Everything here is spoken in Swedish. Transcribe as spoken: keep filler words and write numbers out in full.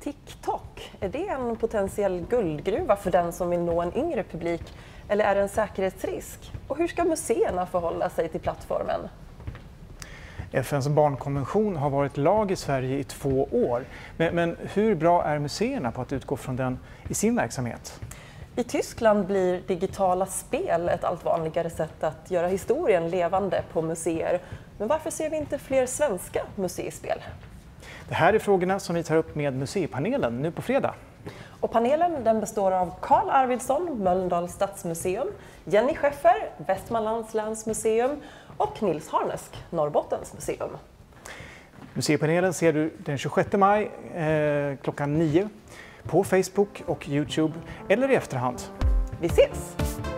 TikTok, är det en potentiell guldgruva för den som vill nå en yngre publik eller är det en säkerhetsrisk? Och hur ska museerna förhålla sig till plattformen? F N:s barnkonvention har varit lag i Sverige i två år. Men, men hur bra är museerna på att utgå från den i sin verksamhet? I Tyskland blir digitala spel ett allt vanligare sätt att göra historien levande på museer. Men varför ser vi inte fler svenska museispel? Det här är frågorna som vi tar upp med museipanelen nu på fredag. Och panelen den består av Carl Arvidsson, Mölndals stadsmuseum, Jenny Scheffer, Västmanlands länsmuseum och Nils Harnesk, Norrbottens museum. Museipanelen ser du den tjugosjätte maj eh, klockan nio på Facebook och YouTube eller i efterhand. Vi ses!